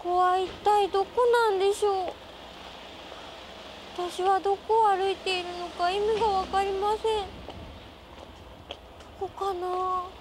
こは一体どこなんでしょう。私はどこを歩いているのか意味がわかりません。どこかな。ああ、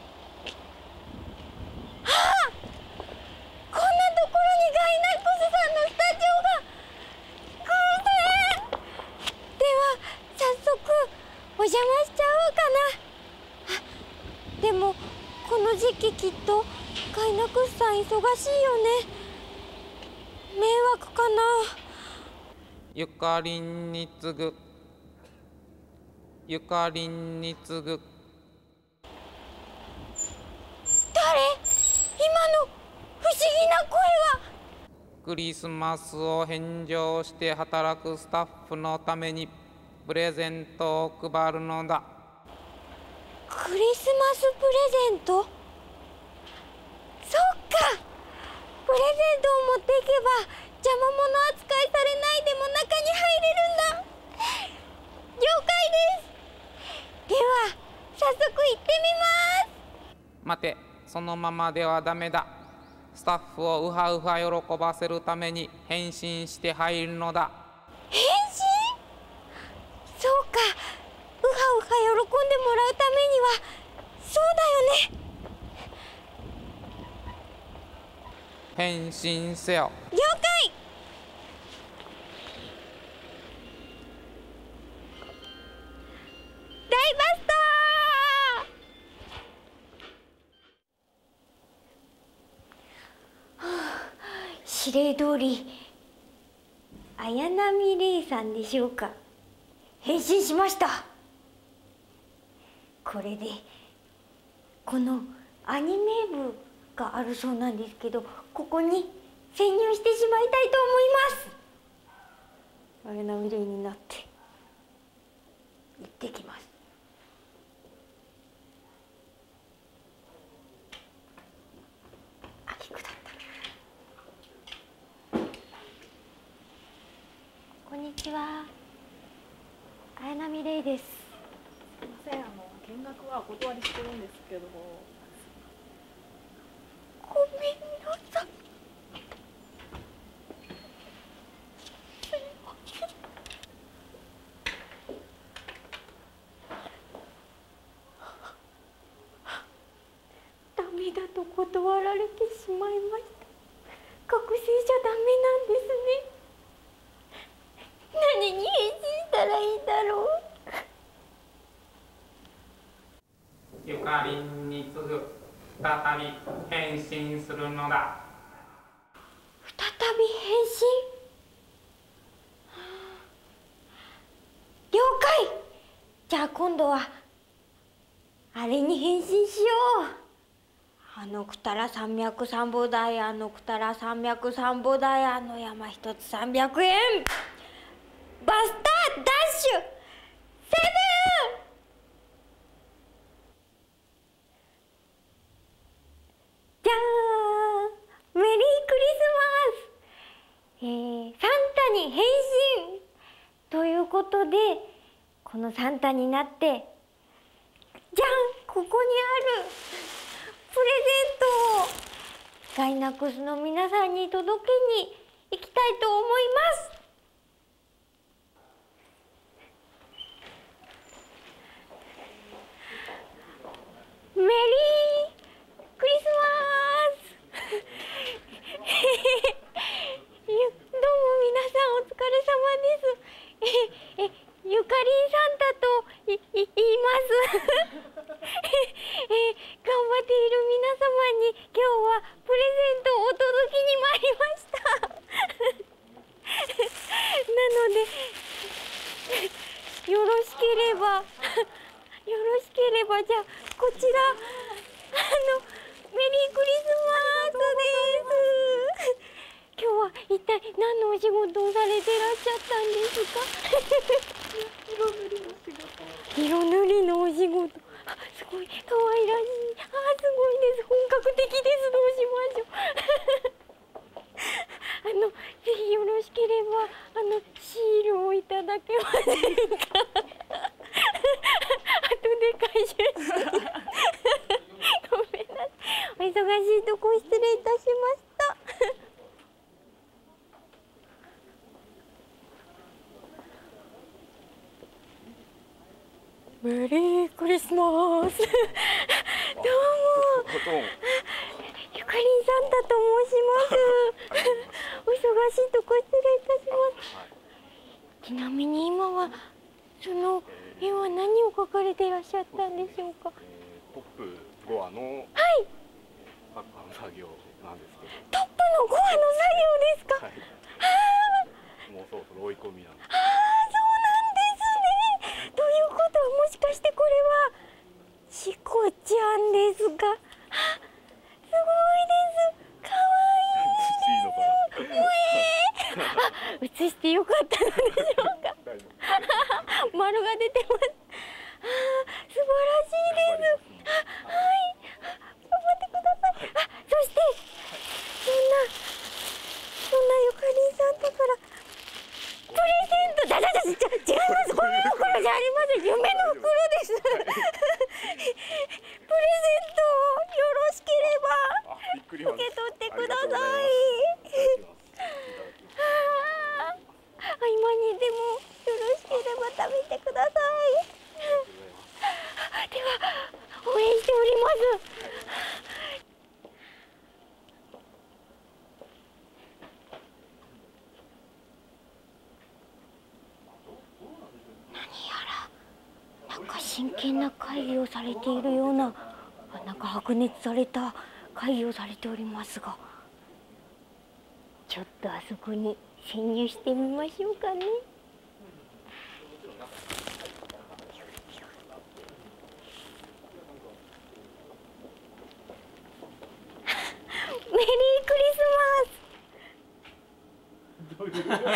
こんなところにガイナックスさんのスタジオが。偶然。では早速お邪魔しちゃおうかな。あ、でもこの時期きっとガイナックスさん忙しいよね。迷惑かな。 ゆかりんに次ぐ、ゆかりんに次ぐ。 誰？今の不思議な声は。 クリスマスを返上して働くスタッフのためにプレゼントを配るのだ。 クリスマスプレゼント？そっか。プレゼントを持っていけば邪魔者扱いされないでも中に入れるんだ。了解です。では早速行ってみます。 待て、そのままではダメだ。スタッフをウハウハ喜ばせるために変身して入るのだ。 変身？そうか。ウハウハ喜んでもらうためにはそうだよね。 変身せよ。 了解。大バスター。指令通り綾波レイさんでしょうか。変身しました。これでこのアニメ部があるそうなんですけど、ここに潜入してしまいたいと思います。綾波レイになって行ってきます。あ、菊だった。こんにちは。綾波レイです。 すみません、見学はお断りしてるんですけど。 ごめんなさい。ダメだと断られてしまいました。覚醒じゃダメなんですね。何に変身したらいいんだろう。 ゆかりんに次ぐ、再び変身するのだ。 再び変身？了解。じゃあ今度はあれに変身しよう。あのくたら山脈三母大、あのくたら山脈三母大、あの山一つ300円。バスターダッシュセブン。じゃーん、メリークリスマス。サンタに変身ということで、このサンタになって、じゃん、ここにあるプレゼントをガイナックスの皆さんに届けに行きたいと思います。メリークリスマス。どうも皆さんお疲れ様です。ゆかりんサンタと言います。頑張っている皆様に今日はプレゼントをお届けに参りましたなのでよろしければじゃあこちらメリークリスマスです。今日は一体何のお仕事をされてらっしゃったんですか？ 色塗りの仕事。 色塗りのお仕事。あ、すごい可愛らしい。あ、すごいです。本格的です。どうしましょう。ぜひよろしければシールをいただけませんか？後で回収して。ごめんなさい。お忙しいとこ失礼いたしました。 メリークリスマス。どうも。ゆかりんサンタと申します。お忙しいとこ失礼いたします。ちなみに今はその絵は何を描かれていらっしゃったんでしょうか。 トップ5話のはい作業なんですけど。 トップの5話の作業ですか。 はい、もうそろそろ追い込みなんで。 そうなんですね。ということはもしかしてこれはチコちゃんですか。すごいです。かわいいです。映してよかったのでしょうか。丸が出てます。素晴らしいです。はい、頑張ってください。そしてそんなゆかりんサンタからプレゼント違います。こういう袋じゃありません。夢の袋です。プレゼントをよろしければ受け取ってください。今にでもよろしければ食べてください。では応援しております。なんか真剣な会議をされているような、なんか白熱された会議をされておりますが、ちょっとあそこに潜入してみましょうかね。メリークリスマス。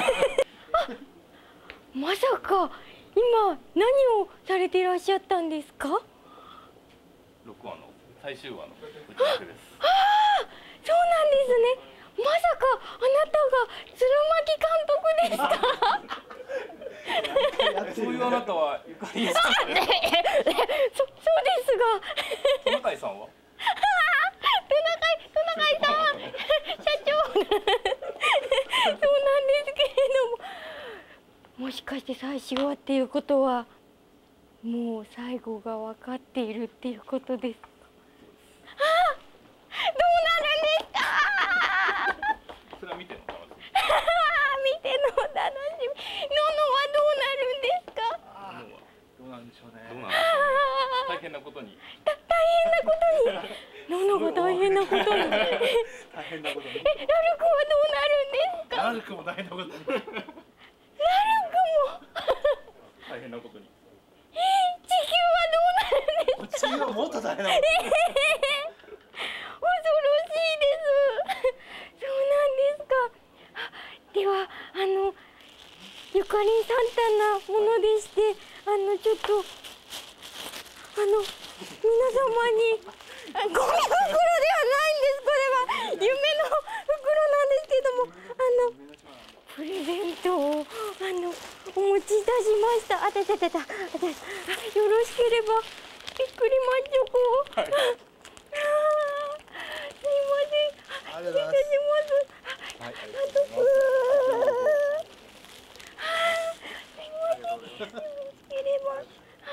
まさか今何をされていらっしゃったんですか。 6話の最終話の打ち合わせです。 そうなんですね。まさかあなたが鶴巻監督ですか。 そういうあなたはゆかりんさん。 そうですが。 トナカイさんは。 トナカイさん、社長。そうなんですけれども。もしかして最終話っていうことはもう最後が分かっているっていうことですか。どうなるんですか。 それは見ての楽しみ。 見ての楽しみ。ののはどうなるんですか。 どうなんでしょうね。大変なことに。 ののが大変なことに。 大変なことに。 ラルクはどうなるんですか。 ラルクも大変なことに。大変なことに。 地球はどうなるんですか。 地球はもっと大変なことに。 恐ろしいです。そうなんですか。ではゆかりんサンタなものでして、ちょっと皆様にゴミ袋ではないんです。これは夢の袋なんですけども、プレゼントをお持ちいたしました。よろしければびっくりマンチョコを。すいません。失礼いたします。ありがとうございます。すいません。よろしければ。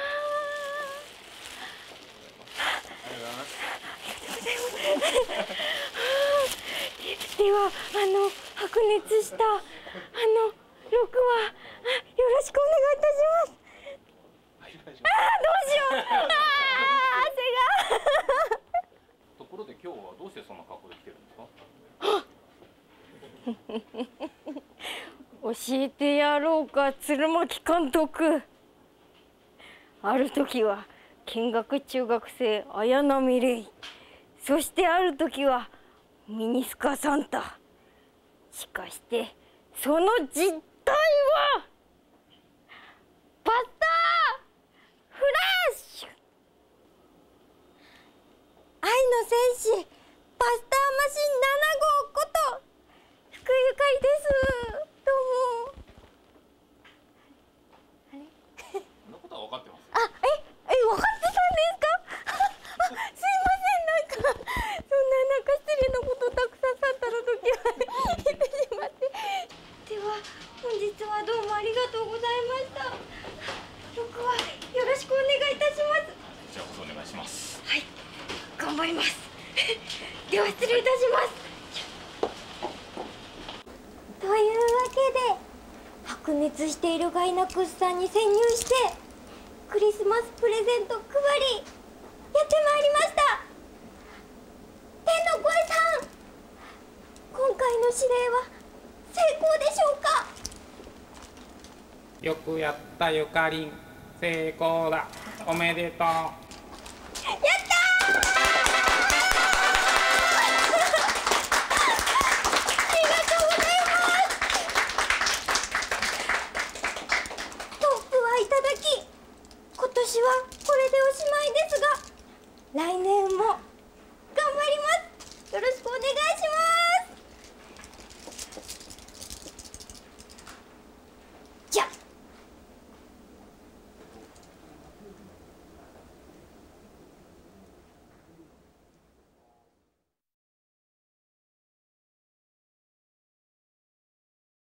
では白熱した6話よろしくお願いいたします。どうしよう。汗が。 ところで今日はどうしてそんな格好で来てるんですか。 教えてやろうか、鶴巻監督。ある時は見学中学生綾波レイ、そしてある時はミニスカサンタ。しかしてその実態はバスターフラッシュ、愛の戦士バスターマシン7号こと福井ゆかりです。どうも。 そんなことは分かってます。 分かってたんですか。すいません、なんか失礼なことたくさんサンタの時は言ってしまって。では本日はどうもありがとうございました。6話よろしくお願い張ります。では失礼いたします。というわけで白熱しているガイナックスさんに潜入してクリスマスプレゼント配りやってまいりました。天の声さん、今回の指令は成功でしょうか？ よくやったゆかりん、成功だ。おめでとう。